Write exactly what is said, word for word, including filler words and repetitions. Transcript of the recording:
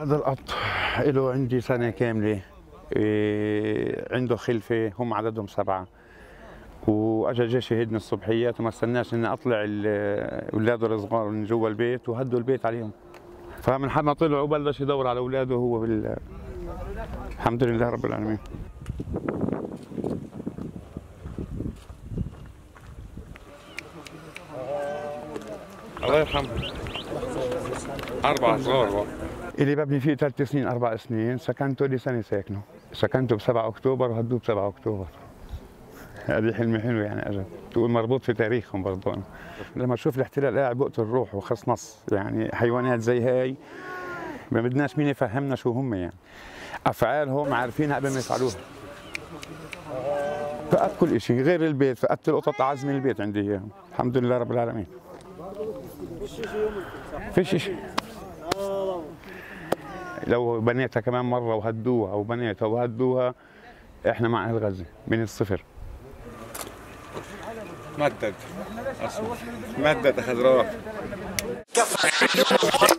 هذا القط له عندي سنة كاملة. إيه، عنده خلفة، هم عددهم سبعة، واجى جاي شهدني الصبحيات وما استناش اني اطلع اولاده الصغار من جوا البيت وهدوا البيت عليهم. فمن حد ما طلع وبلش يدور على اولاده هو بال الحمد لله رب العالمين. الله يرحمه. أربع صغار. اللي ببني فيه ثلاث سنين أربع سنين، سكنته لسنة ساكنه، سكنته ب سبعة أكتوبر وهدوه ب سبعة أكتوبر. هذه حلمي حلو يعني اجى تقول مربوط في تاريخهم برضه. أنا لما اشوف الاحتلال قاعد بقتل الروح وخص نص، يعني حيوانات زي هاي ما بدناش مين يفهمنا شو هم، يعني افعالهم عارفينها قبل ما يفعلوها. فقدت كل شيء غير البيت، فقدت القطط اعز من البيت عندي اياهم، الحمد لله رب العالمين. فيش شيء. لو بنيتها كمان مره وهدوها او بنيتها وهدوها، احنا مع اهل غزه من الصفر. مدد مدد خضراء.